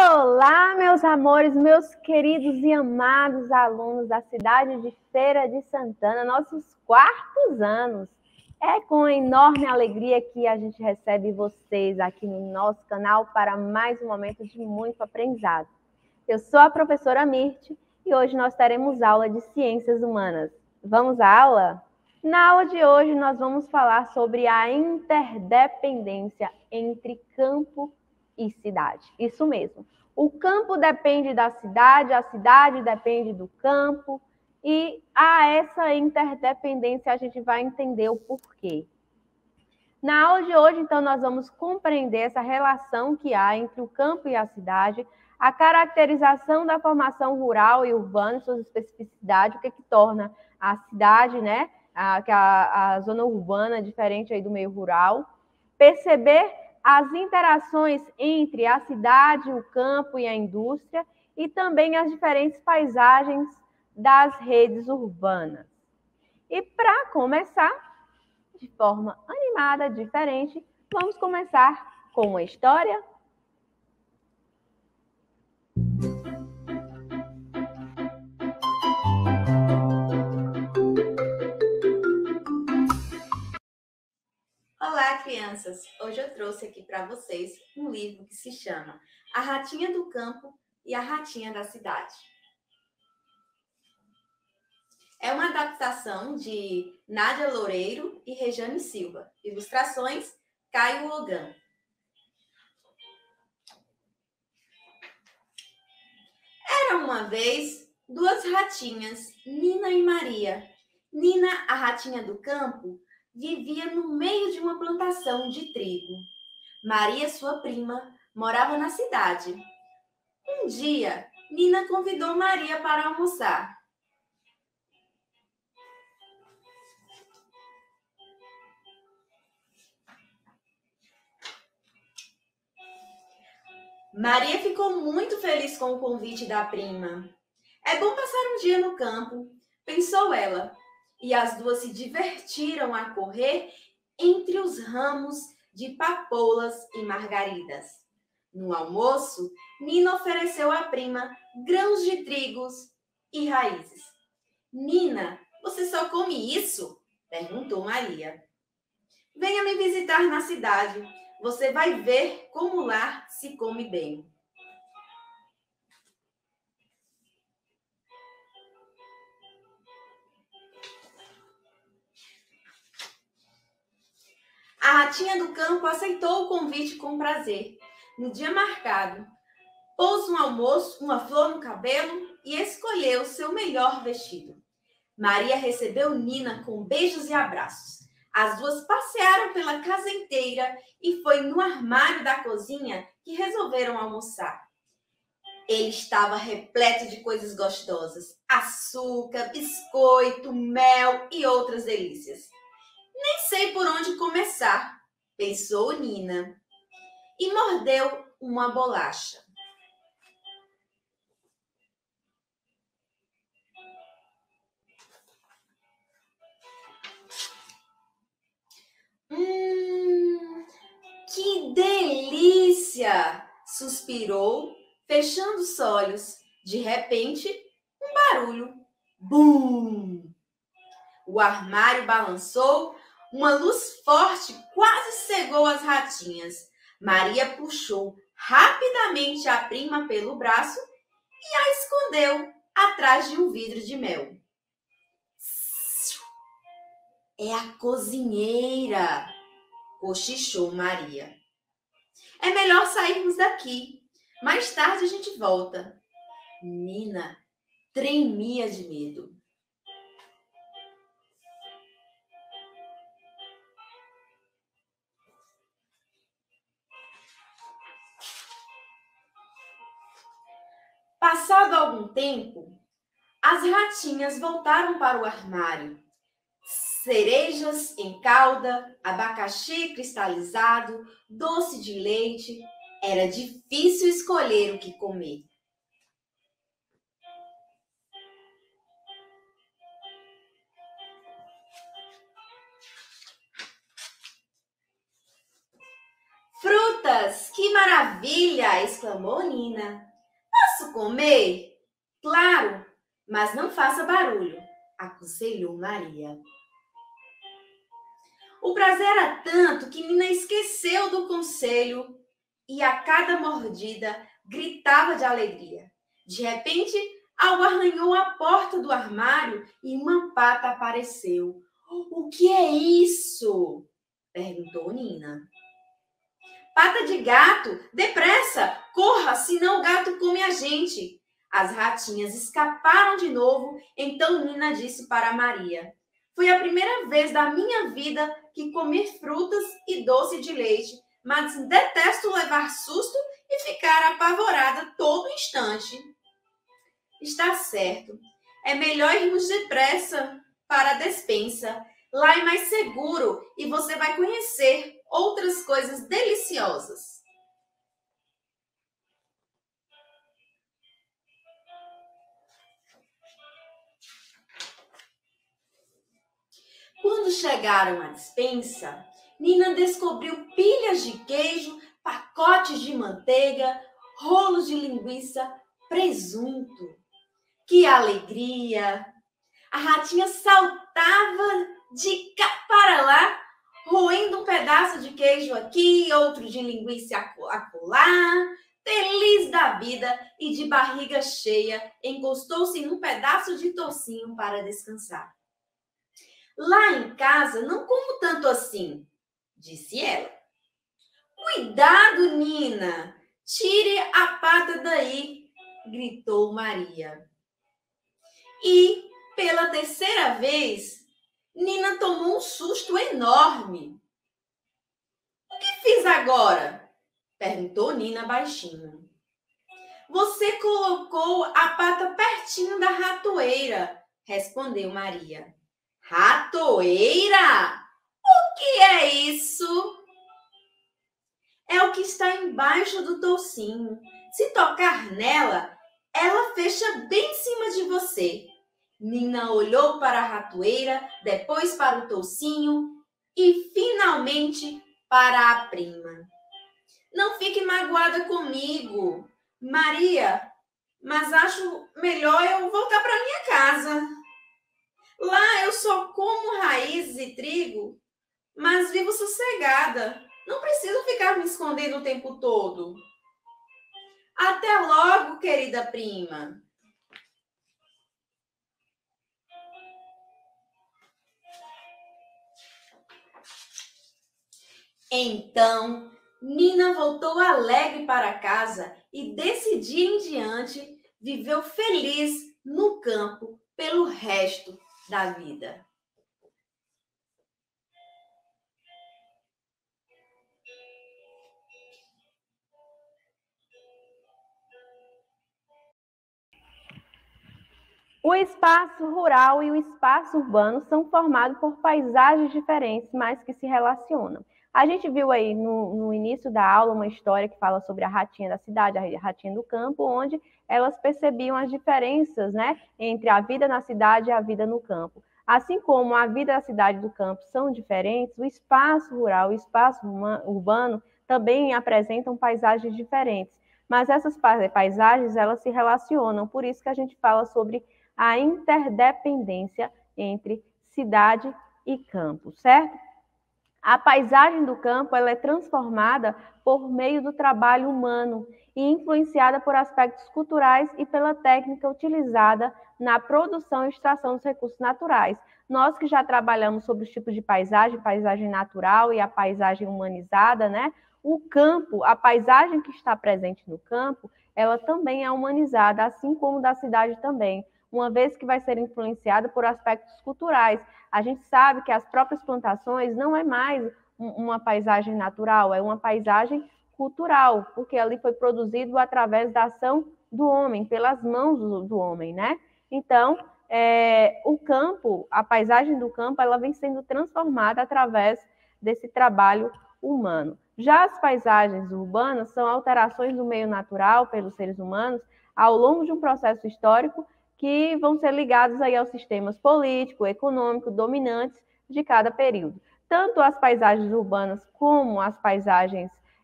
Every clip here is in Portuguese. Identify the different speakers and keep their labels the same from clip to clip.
Speaker 1: Olá, meus amores, meus queridos e amados alunos da cidade de Feira de Santana, nossos quartos anos. É com enorme alegria que a gente recebe vocês aqui no nosso canal para mais um momento de muito aprendizado. Eu sou a professora Mirte e hoje nós teremos aula de Ciências Humanas. Vamos à aula? Na aula de hoje nós vamos falar sobre a interdependência entre campo e cidade. Isso mesmo. O campo depende da cidade, a cidade depende do campo, e a essa interdependência a gente vai entender o porquê. Na aula de hoje, então, nós vamos compreender essa relação que há entre o campo e a cidade, a caracterização da formação rural e urbana, suas especificidades, o que torna a cidade, né, a zona urbana diferente aí do meio rural, perceber as interações entre a cidade, o campo e a indústria e também as diferentes paisagens das redes urbanas. E para começar, de forma animada, diferente, vamos começar com uma história.
Speaker 2: Olá, crianças! Hoje eu trouxe aqui para vocês um livro que se chama A Ratinha do Campo e a Ratinha da Cidade. É uma adaptação de Nádia Loureiro e Rejane Silva. Ilustrações, Caio Logan. Era uma vez duas ratinhas, Nina e Maria. Nina, a ratinha do campo, vivia no meio de uma plantação de trigo. Maria, sua prima, morava na cidade. Um dia, Nina convidou Maria para almoçar. Maria ficou muito feliz com o convite da prima. É bom passar um dia no campo, pensou ela, e as duas se divertiram a correr entre os ramos de papoulas e margaridas. No almoço, Nina ofereceu à prima grãos de trigos e raízes. Nina, você só come isso? Perguntou Maria. Venha me visitar na cidade. Você vai ver como lá se come bem. A ratinha do campo aceitou o convite com prazer. No dia marcado, pôs um almoço, uma flor no cabelo e escolheu seu melhor vestido. Maria recebeu Nina com beijos e abraços. As duas passearam pela casa inteira e foi no armário da cozinha que resolveram almoçar. Ele estava repleto de coisas gostosas: açúcar, biscoito, mel e outras delícias. Nem sei por onde começar, pensou Nina, e mordeu uma bolacha. Que delícia! Suspirou, fechando os olhos. De repente, um barulho. Bum! O armário balançou, uma luz forte quase cegou as ratinhas. Maria puxou rapidamente a prima pelo braço e a escondeu atrás de um vidro de mel. É a cozinheira, cochichou Maria. É melhor sairmos daqui. Mais tarde a gente volta. Nina tremia de medo. Passado algum tempo, as ratinhas voltaram para o armário. Cerejas em calda, abacaxi cristalizado, doce de leite. Era difícil escolher o que comer. frutas! Que maravilha! Exclamou Nina. Posso comer? Claro, mas não faça barulho, aconselhou Maria. O prazer era tanto que Nina esqueceu do conselho e a cada mordida gritava de alegria. De repente, algo arranhou a porta do armário e uma pata apareceu. O que é isso? Perguntou Nina. Pata de gato, depressa, corra, senão o gato come a gente. As ratinhas escaparam de novo, então Nina disse para Maria: foi a primeira vez da minha vida que comi frutas e doce de leite, mas detesto levar susto e ficar apavorada todo instante. Está certo. É melhor irmos depressa para a despensa. Lá é mais seguro e você vai conhecer outras coisas deliciosas. Quando chegaram à despensa, Nina descobriu pilhas de queijo, pacotes de manteiga, rolos de linguiça, presunto. Que alegria! A ratinha saltava de cá para lá, roendo um pedaço de queijo aqui, outro de linguiça acolá. Feliz da vida e de barriga cheia, encostou-se num pedaço de tocinho para descansar. Lá em casa não como tanto assim, disse ela. Cuidado, Nina! Tire a pata daí, gritou Maria. E, pela terceira vez, Nina tomou um susto enorme. O que fiz agora? Perguntou Nina baixinho. Você colocou a pata pertinho da ratoeira, respondeu Maria. Ratoeira? O que é isso? É o que está embaixo do toucinho. Se tocar nela, ela fecha bem em cima de você. Nina olhou para a ratoeira, depois para o toucinho e, finalmente, para a prima. Não fique magoada comigo, Maria, mas acho melhor eu voltar para minha casa. Lá eu só como raízes e trigo, mas vivo sossegada. Não preciso ficar me escondendo o tempo todo. Até logo, querida prima. Então, Nina voltou alegre para casa e, desse dia em diante, viveu feliz no campo pelo resto da vida.
Speaker 1: O espaço rural e o espaço urbano são formados por paisagens diferentes, mas que se relacionam. A gente viu aí no início da aula uma história que fala sobre a ratinha da cidade, a ratinha do campo, onde elas percebiam as diferenças, né, entre a vida na cidade e a vida no campo. Assim como a vida da cidade e do campo são diferentes, o espaço rural e o espaço urbano também apresentam paisagens diferentes. Mas essas paisagens, elas se relacionam, por isso que a gente fala sobre a interdependência entre cidade e campo, certo? A paisagem do campo ela é transformada por meio do trabalho humano e influenciada por aspectos culturais e pela técnica utilizada na produção e extração dos recursos naturais. Nós que já trabalhamos sobre os tipos de paisagem natural e a paisagem humanizada, né? O campo, a paisagem que está presente no campo, ela também é humanizada, assim como da cidade também, uma vez que vai ser influenciada por aspectos culturais. A gente sabe que as próprias plantações não é mais uma paisagem natural, é uma paisagem cultural, porque ali foi produzido através da ação do homem, pelas mãos do homem, né? Então, o campo, a paisagem do campo, ela vem sendo transformada através desse trabalho humano. Já as paisagens urbanas são alterações do meio natural pelos seres humanos ao longo de um processo histórico que vão ser ligados aí aos sistemas político, econômico, dominantes de cada período. Tanto as paisagens urbanas como as paisagens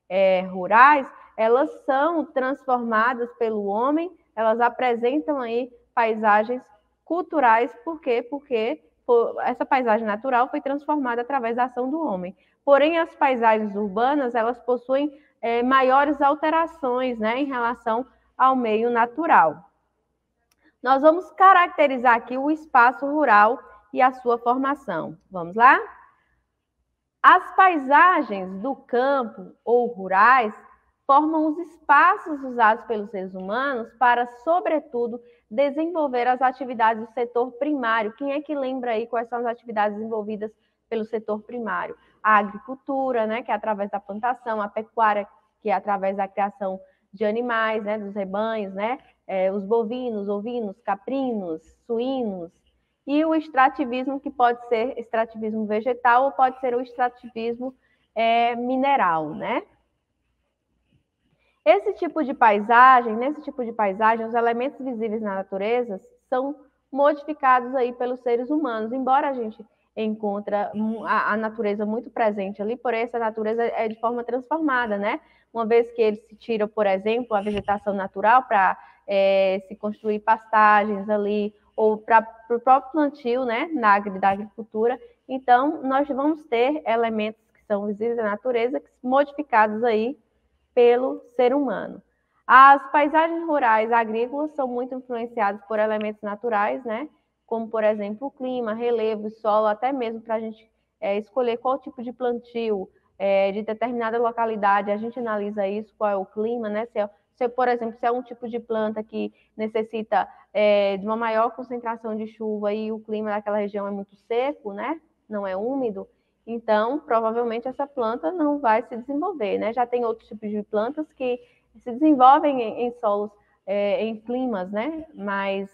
Speaker 1: rurais, elas são transformadas pelo homem, elas apresentam aí paisagens culturais. Por quê? Porque essa paisagem natural foi transformada através da ação do homem. Porém, as paisagens urbanas, elas possuem maiores alterações, né, em relação ao meio natural. Nós vamos caracterizar aqui o espaço rural e a sua formação. Vamos lá? As paisagens do campo ou rurais formam os espaços usados pelos seres humanos para, sobretudo, desenvolver as atividades do setor primário. Quem é que lembra aí quais são as atividades desenvolvidas pelo setor primário? A agricultura, né, que é através da plantação, a pecuária, que é através da criação de animais, né, dos rebanhos, né, os bovinos, ovinos, caprinos, suínos, e o extrativismo, que pode ser extrativismo vegetal ou pode ser o extrativismo mineral, né? Nesse tipo de paisagem, os elementos visíveis na natureza são modificados aí pelos seres humanos, embora a gente encontre a natureza muito presente ali, porém essa natureza é de forma transformada, né? Uma vez que eles se tiram, por exemplo, a vegetação natural para se construir pastagens ali, ou para o próprio plantio, né, da agricultura, então nós vamos ter elementos que são visíveis da natureza, modificados aí pelo ser humano. As paisagens rurais agrícolas são muito influenciadas por elementos naturais, né? Como, por exemplo, o clima, relevo, solo, até mesmo para a gente escolher qual tipo de plantio de determinada localidade. A gente analisa isso, qual é o clima, né? Por exemplo, se é um tipo de planta que necessita de uma maior concentração de chuva e o clima daquela região é muito seco, né? Não é úmido, então, provavelmente, essa planta não vai se desenvolver, né? Já tem outros tipos de plantas que se desenvolvem em solos, em climas, né? Mais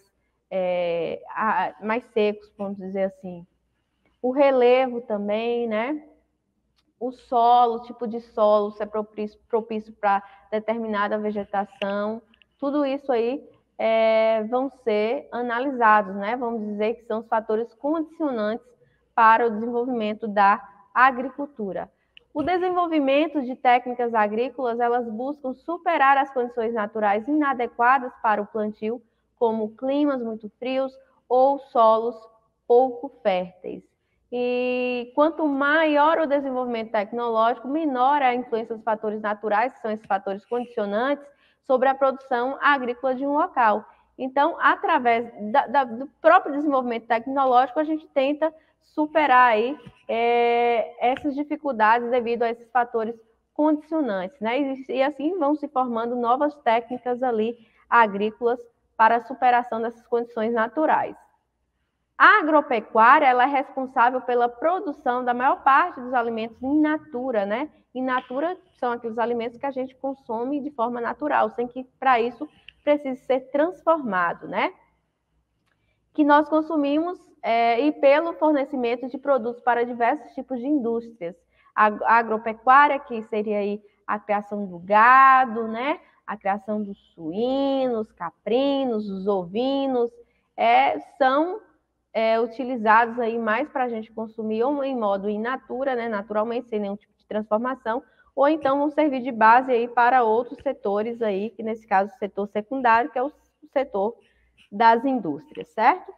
Speaker 1: secos, vamos dizer assim. O relevo também, né? O solo, o tipo de solo, se é propício para determinada vegetação. Tudo isso aí vão ser analisados, né? Vamos dizer que são os fatores condicionantes para o desenvolvimento da agricultura. O desenvolvimento de técnicas agrícolas, elas buscam superar as condições naturais inadequadas para o plantio, como climas muito frios ou solos pouco férteis. E quanto maior o desenvolvimento tecnológico, menor a influência dos fatores naturais, que são esses fatores condicionantes, sobre a produção agrícola de um local. Então, através do próprio desenvolvimento tecnológico, a gente tenta superar aí essas dificuldades devido a esses fatores condicionantes, né? E assim vão se formando novas técnicas ali agrícolas para a superação dessas condições naturais. A agropecuária, ela é responsável pela produção da maior parte dos alimentos in natura, né? In natura são aqueles alimentos que a gente consome de forma natural, sem que para isso precise ser transformado, né? Que nós consumimos e pelo fornecimento de produtos para diversos tipos de indústrias. A agropecuária, que seria aí a criação do gado, né? A criação dos suínos, caprinos, os ovinos, são utilizados aí mais para a gente consumir ou em modo in natura, né? Naturalmente, sem nenhum tipo de transformação, ou então vão servir de base aí para outros setores aí, que nesse caso o setor secundário, que é o setor das indústrias, certo?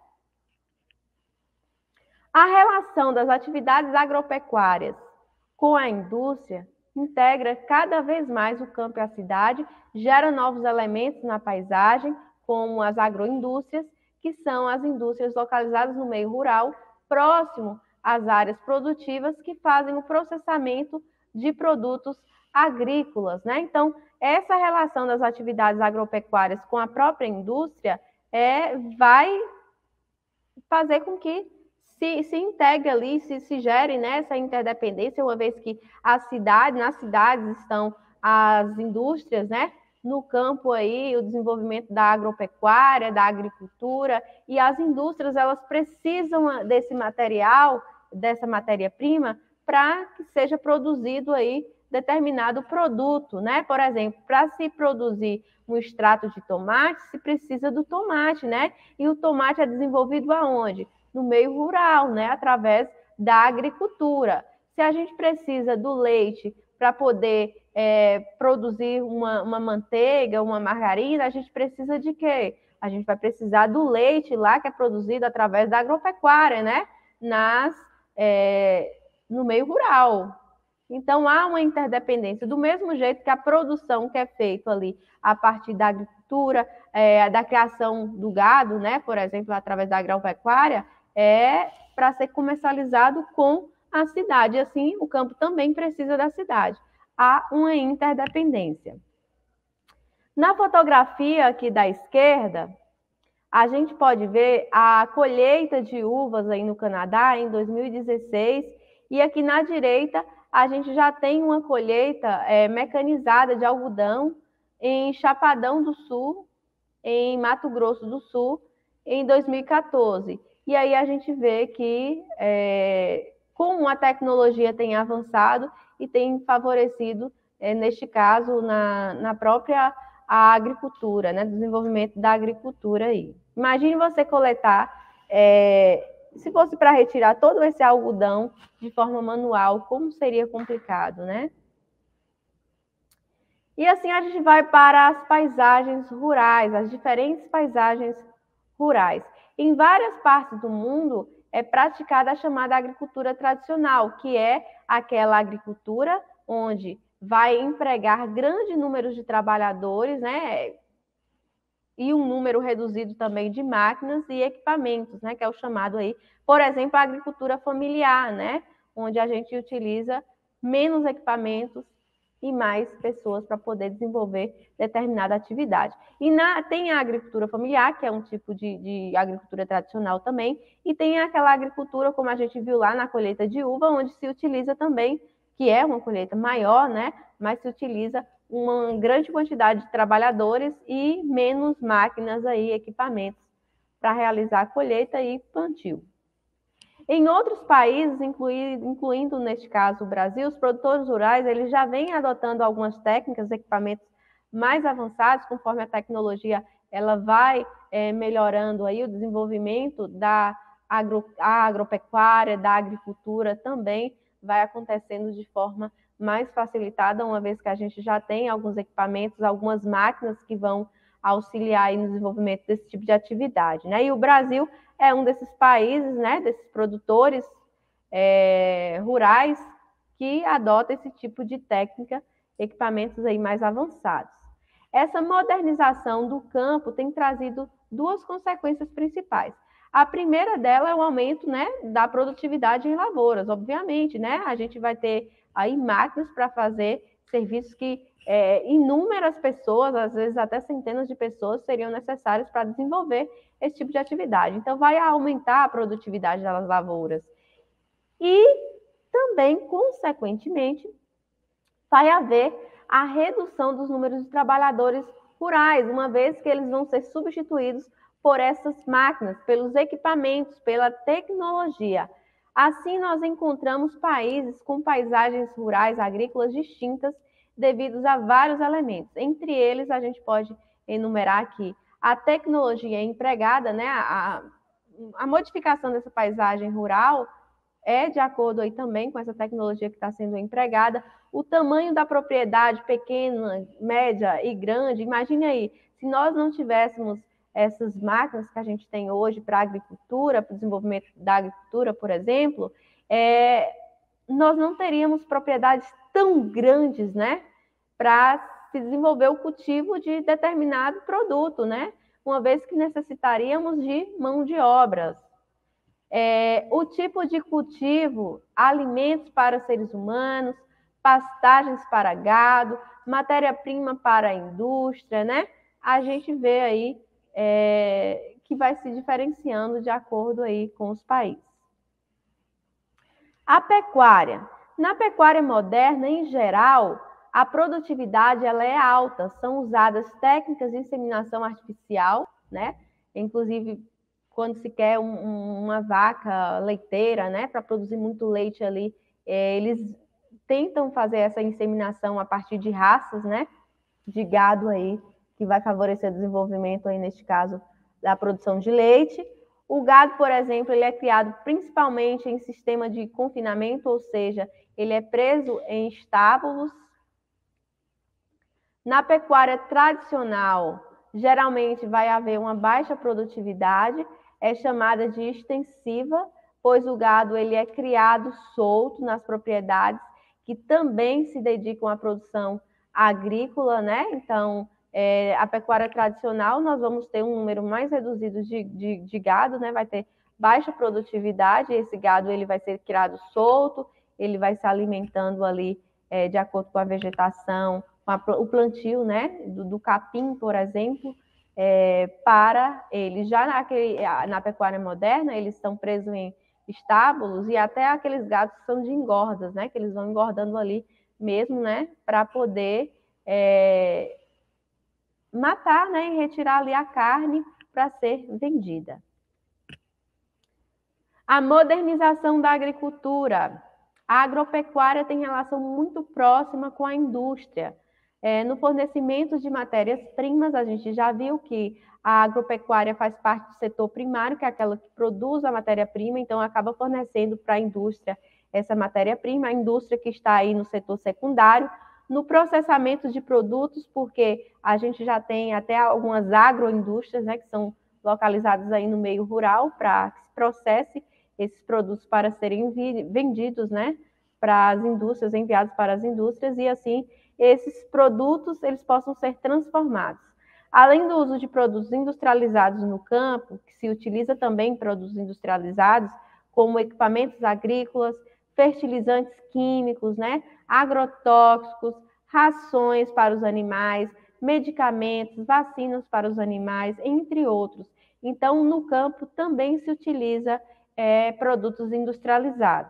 Speaker 1: A relação das atividades agropecuárias com a indústria integra cada vez mais o campo e a cidade, gera novos elementos na paisagem, como as agroindústrias, que são as indústrias localizadas no meio rural, próximo às áreas produtivas, que fazem o processamento de produtos agrícolas, né? Então, essa relação das atividades agropecuárias com a própria indústria vai fazer com que se integre ali, se gere nessa interdependência, uma vez que nas cidades estão as indústrias, né? No campo aí, o desenvolvimento da agropecuária, da agricultura, e as indústrias, elas precisam desse material, dessa matéria-prima, para que seja produzido aí determinado produto, né? Por exemplo, para se produzir um extrato de tomate, se precisa do tomate, né? E o tomate é desenvolvido aonde? No meio rural, né? Através da agricultura. Se a gente precisa do leite para poder produzir uma manteiga, uma margarina, a gente precisa de quê? A gente vai precisar do leite lá que é produzido através da agropecuária, né? No meio rural. Então, há uma interdependência. Do mesmo jeito que a produção que é feita ali a partir da agricultura, da criação do gado, né? Por exemplo, através da agropecuária, é para ser comercializado com a cidade. Assim, o campo também precisa da cidade. Há uma interdependência. Na fotografia aqui da esquerda, a gente pode ver a colheita de uvas aí no Canadá em 2016, e aqui na direita a gente já tem uma colheita mecanizada de algodão em Chapadão do Sul, em Mato Grosso do Sul, em 2014. E aí a gente vê que como a tecnologia tem avançado e tem favorecido, neste caso, na própria agricultura, né? Desenvolvimento da agricultura aí. Imagine você coletar, se fosse para retirar todo esse algodão de forma manual, como seria complicado, né? E assim a gente vai para as paisagens rurais, as diferentes paisagens rurais. Em várias partes do mundo é praticada a chamada agricultura tradicional, que é aquela agricultura onde vai empregar grande número de trabalhadores, né? E um número reduzido também de máquinas e equipamentos, né? Que é o chamado aí, por exemplo, a agricultura familiar, né? Onde a gente utiliza menos equipamentos e mais pessoas para poder desenvolver determinada atividade. E tem a agricultura familiar, que é um tipo de agricultura tradicional também, e tem aquela agricultura, como a gente viu lá na colheita de uva, onde se utiliza também, que é uma colheita maior, né? Mas se utiliza uma grande quantidade de trabalhadores e menos máquinas aí, equipamentos para realizar a colheita e plantio. Em outros países, incluindo neste caso o Brasil, os produtores rurais eles já vêm adotando algumas técnicas, equipamentos mais avançados, conforme a tecnologia ela vai melhorando aí o desenvolvimento da agropecuária, da agricultura também vai acontecendo de forma mais facilitada, uma vez que a gente já tem alguns equipamentos, algumas máquinas que vão auxiliar aí no desenvolvimento desse tipo de atividade, né? E o Brasil é um desses países, né, desses produtores rurais que adota esse tipo de técnica, equipamentos aí mais avançados. Essa modernização do campo tem trazido duas consequências principais. A primeira dela é o aumento, né, da produtividade em lavouras, obviamente, né? A gente vai ter aí máquinas para fazer serviços que inúmeras pessoas, às vezes até centenas de pessoas, seriam necessárias para desenvolver esse tipo de atividade. Então, vai aumentar a produtividade das lavouras. E também, consequentemente, vai haver a redução dos números de trabalhadores rurais, uma vez que eles vão ser substituídos por essas máquinas, pelos equipamentos, pela tecnologia. Assim, nós encontramos países com paisagens rurais agrícolas distintas devido a vários elementos. Entre eles, a gente pode enumerar aqui a tecnologia empregada, né? A modificação dessa paisagem rural é de acordo aí também com essa tecnologia que está sendo empregada. O tamanho da propriedade, pequena, média e grande, imagine aí, se nós não tivéssemos essas máquinas que a gente tem hoje para a agricultura, para o desenvolvimento da agricultura, por exemplo, nós não teríamos propriedades tão grandes, né, para se desenvolver o cultivo de determinado produto, né, uma vez que necessitaríamos de mão de obras. O tipo de cultivo, alimentos para seres humanos, pastagens para gado, matéria-prima para a indústria, né? A gente vê aí que vai se diferenciando de acordo aí com os países. A pecuária. Na pecuária moderna, em geral, a produtividade ela é alta, são usadas técnicas de inseminação artificial, né? Inclusive, quando se quer uma vaca leiteira, né, para produzir muito leite ali, eles tentam fazer essa inseminação a partir de raças, né, de gado aí, que vai favorecer o desenvolvimento aí, neste caso, da produção de leite. O gado, por exemplo, ele é criado principalmente em sistema de confinamento, ou seja, ele é preso em estábulos Na pecuária tradicional, geralmente vai haver uma baixa produtividade, é chamada de extensiva, pois o gado ele é criado solto nas propriedades que também se dedicam à produção agrícola, né? Então, a pecuária tradicional, nós vamos ter um número mais reduzido de gado, né? Vai ter baixa produtividade, esse gado ele vai ser criado solto, ele vai se alimentando ali de acordo com a vegetação, o plantio, né, do capim, por exemplo, para eles. Já na pecuária moderna, eles estão presos em estábulos e até aqueles gados que são de engordas, né, que eles vão engordando ali mesmo, né, para poder matar, né, e retirar ali a carne para ser vendida. A modernização da agricultura. A agropecuária tem relação muito próxima com a indústria. No fornecimento de matérias-primas, a gente já viu que a agropecuária faz parte do setor primário, que é aquela que produz a matéria-prima, então acaba fornecendo para a indústria essa matéria-prima, a indústria que está aí no setor secundário, no processamento de produtos, porque a gente já tem até algumas agroindústrias, né, que são localizadas aí no meio rural, para que se processe esses produtos para serem vendidos, né, para as indústrias, enviados para as indústrias, e assim esses produtos eles possam ser transformados. Além do uso de produtos industrializados no campo, que se utiliza também produtos industrializados, como equipamentos agrícolas, fertilizantes químicos, né, agrotóxicos, rações para os animais, medicamentos, vacinas para os animais, entre outros. Então, no campo também se utiliza produtos industrializados.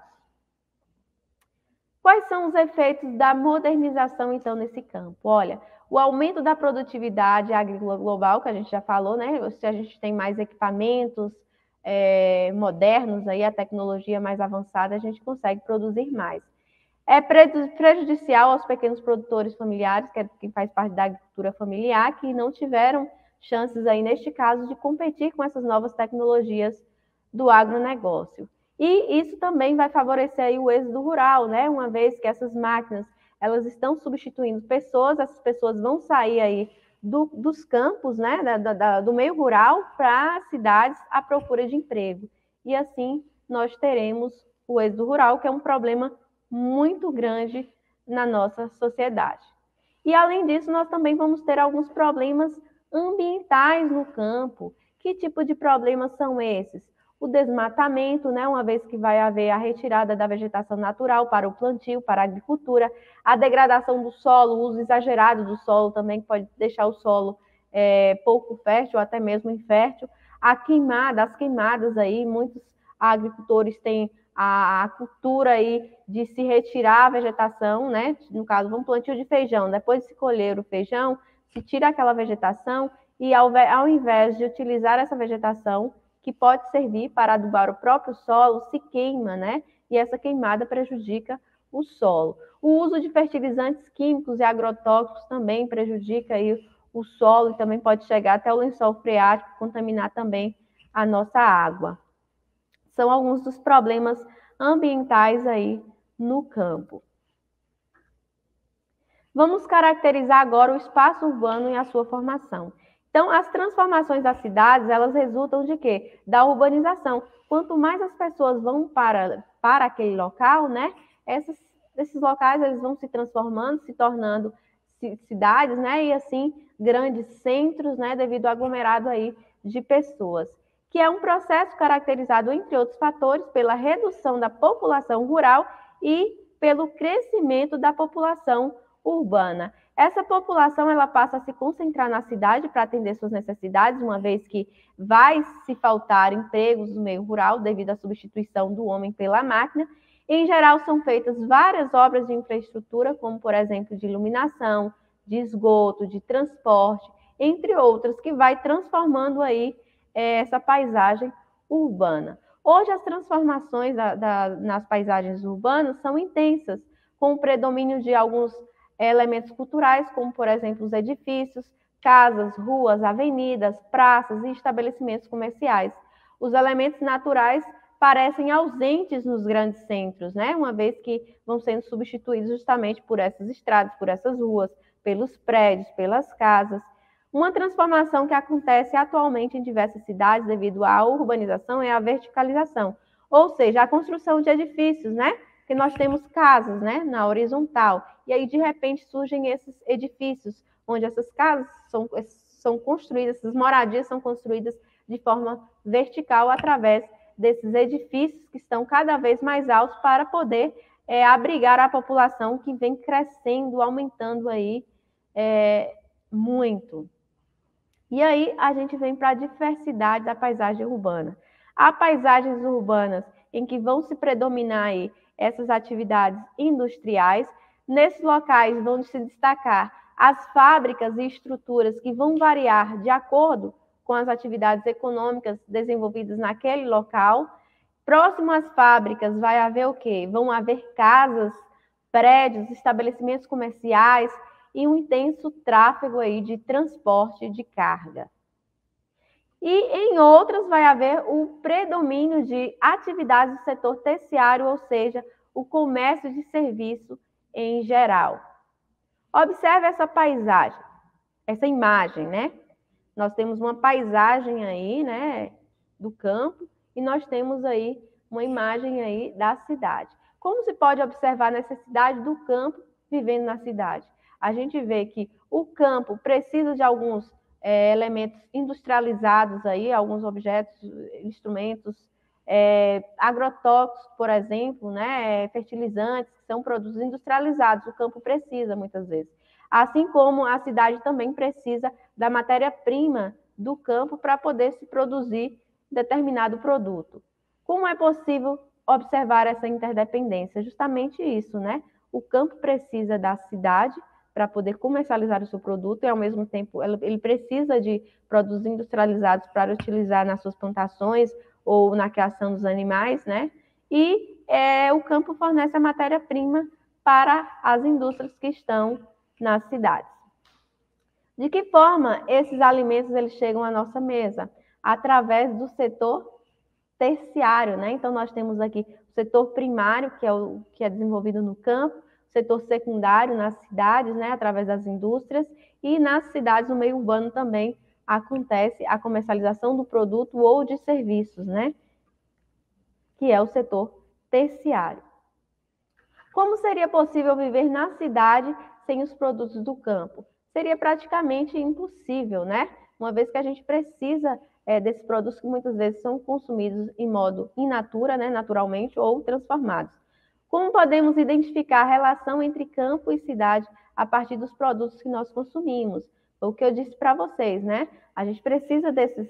Speaker 1: Quais são os efeitos da modernização, então, nesse campo? Olha, o aumento da produtividade agrícola global, que a gente já falou, né? Se a gente tem mais equipamentos modernos, aí, a tecnologia mais avançada, a gente consegue produzir mais. É prejudicial aos pequenos produtores familiares, que é quem faz parte da agricultura familiar, que não tiveram chances aí, neste caso, de competir com essas novas tecnologias do agronegócio. E isso também vai favorecer aí o êxodo rural, né? Uma vez que essas máquinas elas estão substituindo pessoas, essas pessoas vão sair aí dos campos, né? Do meio rural para as cidades à procura de emprego. E assim nós teremos o êxodo rural, que é um problema muito grande na nossa sociedade. E além disso, nós também vamos ter alguns problemas ambientais no campo. Que tipo de problemas são esses? O desmatamento, né, uma vez que vai haver a retirada da vegetação natural para o plantio, para a agricultura, a degradação do solo, o uso exagerado do solo também pode deixar o solo pouco fértil, ou até mesmo infértil. As queimadas aí, muitos agricultores têm a cultura aí de se retirar a vegetação, né? No caso, um plantio de feijão, depois de se colher o feijão, se tira aquela vegetação e ao invés de utilizar essa vegetação, que pode servir para adubar o próprio solo, se queima, né? E essa queimada prejudica o solo. O uso de fertilizantes químicos e agrotóxicos também prejudica aí o solo e também pode chegar até o lençol freático, contaminar também a nossa água. São alguns dos problemas ambientais aí no campo. Vamos caracterizar agora o espaço urbano e a sua formação. Então, as transformações das cidades, elas resultam de quê? Da urbanização. Quanto mais as pessoas vão para aquele local, né? Esses locais eles vão se transformando, se tornando cidades, né? E assim, grandes centros, né? Devido ao aglomerado aí de pessoas. Que é um processo caracterizado, entre outros fatores, pela redução da população rural e pelo crescimento da população urbana. Essa população ela passa a se concentrar na cidade para atender suas necessidades, uma vez que vai se faltar empregos no meio rural devido à substituição do homem pela máquina. Em geral, são feitas várias obras de infraestrutura, como, por exemplo, de iluminação, de esgoto, de transporte, entre outras, que vai transformando aí essa paisagem urbana. Hoje, as transformações nas paisagens urbanas são intensas, com o predomínio de alguns elementos culturais, como, por exemplo, os edifícios, casas, ruas, avenidas, praças e estabelecimentos comerciais. Os elementos naturais parecem ausentes nos grandes centros, né? Uma vez que vão sendo substituídos justamente por essas estradas, por essas ruas, pelos prédios, pelas casas. Uma transformação que acontece atualmente em diversas cidades devido à urbanização é a verticalização, ou seja, a construção de edifícios, né? Que nós temos casas, né, na horizontal, e aí de repente surgem esses edifícios, onde essas casas são construídas, essas moradias são construídas de forma vertical através desses edifícios que estão cada vez mais altos para poder abrigar a população que vem crescendo, aumentando aí muito. E aí a gente vem para a diversidade da paisagem urbana. Há paisagens urbanas em que vão se predominar aí essas atividades industriais. Nesses locais vão se destacar as fábricas e estruturas que vão variar de acordo com as atividades econômicas desenvolvidas naquele local. Próximo às fábricas vai haver o quê? Vão haver casas, prédios, estabelecimentos comerciais e um intenso tráfego aí de transporte de carga. E em outras vai haver o predomínio de atividades do setor terciário, ou seja, o comércio de serviço em geral. Observe essa paisagem, essa imagem, né? Nós temos uma paisagem aí, né, do campo, e nós temos aí uma imagem aí da cidade. Como se pode observar a necessidade do campo vivendo na cidade? A gente vê que o campo precisa de alguns elementos industrializados aí, alguns objetos, instrumentos, agrotóxicos, por exemplo, né, fertilizantes, que são produtos industrializados, o campo precisa muitas vezes. Assim como a cidade também precisa da matéria-prima do campo para poder se produzir determinado produto. Como é possível observar essa interdependência? Justamente isso, né? O campo precisa da cidade para poder comercializar o seu produto e, ao mesmo tempo, ele precisa de produtos industrializados para utilizar nas suas plantações ou na criação dos animais, né? E o campo fornece a matéria-prima para as indústrias que estão nas cidades. De que forma esses alimentos eles chegam à nossa mesa? Através do setor terciário, né? Então, nós temos aqui o setor primário, que é o que é desenvolvido no campo, o setor secundário nas cidades, né? Através das indústrias, e nas cidades, no meio urbano também acontece a comercialização do produto ou de serviços, né? Que é o setor terciário. Como seria possível viver na cidade sem os produtos do campo? Seria praticamente impossível, né? Uma vez que a gente precisa desses produtos que muitas vezes são consumidos em modo in natura, né, naturalmente, ou transformados. Como podemos identificar a relação entre campo e cidade a partir dos produtos que nós consumimos? Foi o que eu disse para vocês, né? A gente precisa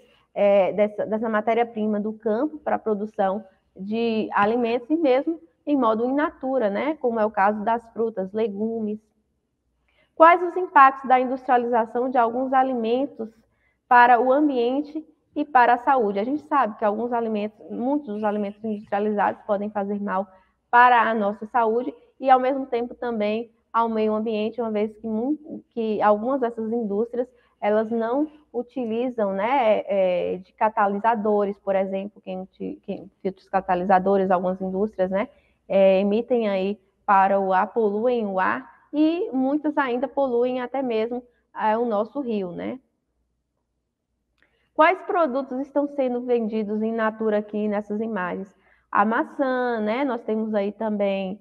Speaker 1: dessa matéria-prima do campo para a produção de alimentos e mesmo em modo in natura, né? Como é o caso das frutas, legumes. Quais os impactos da industrialização de alguns alimentos para o ambiente e para a saúde? A gente sabe que muitos dos alimentos industrializados podem fazer mal para a nossa saúde e, ao mesmo tempo, também ao meio ambiente, uma vez que algumas dessas indústrias elas não utilizam, né, de catalisadores, por exemplo, filtros catalisadores, algumas indústrias, né, emitem aí para o ar, poluem o ar, e muitas ainda poluem até mesmo o nosso rio, né? Quais produtos estão sendo vendidos in natura aqui nessas imagens? A maçã, né? Nós temos aí também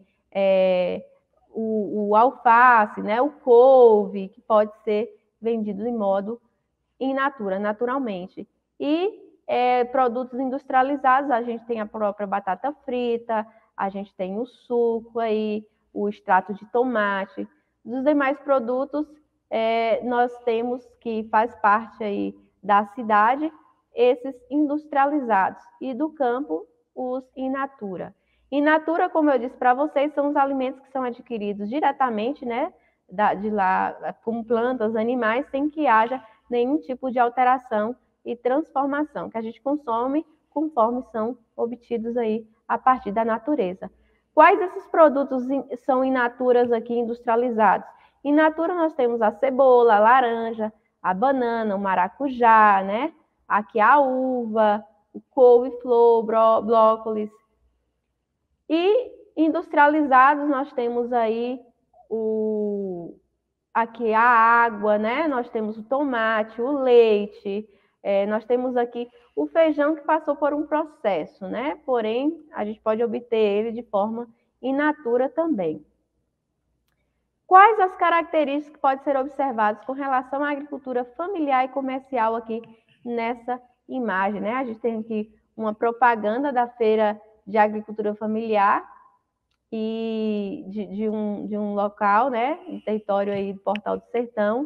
Speaker 1: o alface, né? O couve, que pode ser vendido em modo in natura, naturalmente. E produtos industrializados, a gente tem a própria batata frita, a gente tem o suco aí, o extrato de tomate. Dos demais produtos, nós temos que faz parte aí da cidade, esses industrializados, e do campo, os in natura. In natura, como eu disse para vocês, são os alimentos que são adquiridos diretamente, né, de lá, como plantas, animais, sem que haja nenhum tipo de alteração e transformação, que a gente consome conforme são obtidos aí a partir da natureza. Quais desses produtos são in naturas aqui industrializados? In natura nós temos a cebola, a laranja, a banana, o maracujá, né? Aqui a uva, o couve-flor, brócolis. E industrializados nós temos aí o aqui a água, né? Nós temos o tomate, o leite, nós temos aqui o feijão que passou por um processo, né? Porém, a gente pode obter ele de forma in natura também. Quais as características que podem ser observadas com relação à agricultura familiar e comercial aqui nessa imagem, né? A gente tem aqui uma propaganda da Feira de Agricultura Familiar e de um local, né? Um território aí do Portal do Sertão.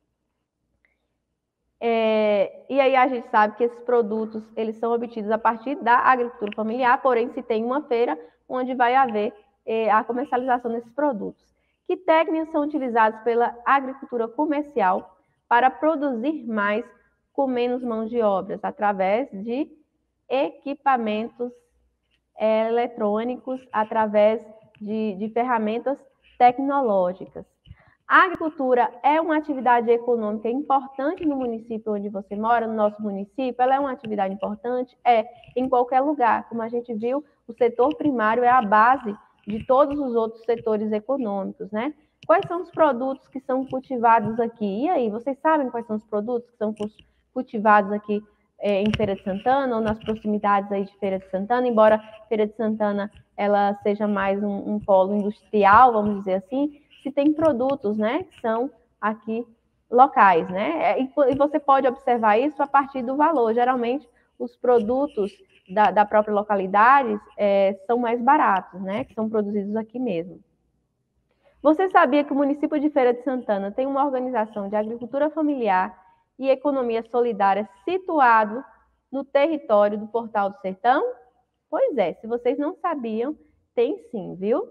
Speaker 1: E aí a gente sabe que esses produtos, eles são obtidos a partir da agricultura familiar, porém se tem uma feira onde vai haver a comercialização desses produtos. Que técnicas são utilizadas pela agricultura comercial para produzir mais com menos mão de obras? Através de equipamentos eletrônicos, através de ferramentas tecnológicas. A agricultura é uma atividade econômica importante no município onde você mora, no nosso município, ela é uma atividade importante? Em qualquer lugar. Como a gente viu, o setor primário é a base de todos os outros setores econômicos, né? Quais são os produtos que são cultivados aqui? E aí, vocês sabem quais são os produtos que são cultivados aqui em Feira de Santana ou nas proximidades aí de Feira de Santana? Embora Feira de Santana ela seja mais um polo industrial, vamos dizer assim, se tem produtos, né, que são aqui locais, né? E você pode observar isso a partir do valor. Geralmente, os produtos da própria localidade são mais baratos, né? Que são produzidos aqui mesmo. Você sabia que o município de Feira de Santana tem uma organização de agricultura familiar e economia solidária situado no território do Portal do Sertão? Pois é, se vocês não sabiam, tem sim, viu?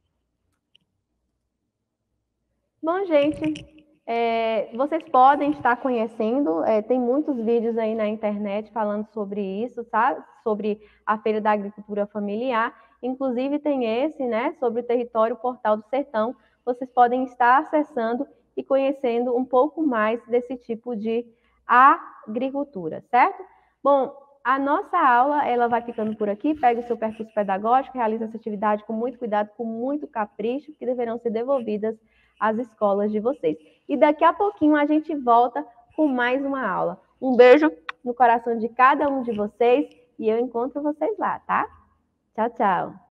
Speaker 1: Bom, gente, vocês podem estar conhecendo, tem muitos vídeos aí na internet falando sobre isso, tá? Sobre a Feira da Agricultura Familiar. Inclusive tem esse, né, sobre o território Portal do Sertão. Vocês podem estar acessando e conhecendo um pouco mais desse tipo de agricultura, certo? Bom, a nossa aula, ela vai ficando por aqui. Pega o seu percurso pedagógico, realiza essa atividade com muito cuidado, com muito capricho, que deverão ser devolvidas às escolas de vocês. E daqui a pouquinho a gente volta com mais uma aula. Um beijo no coração de cada um de vocês e eu encontro vocês lá, tá? Tchau, tchau.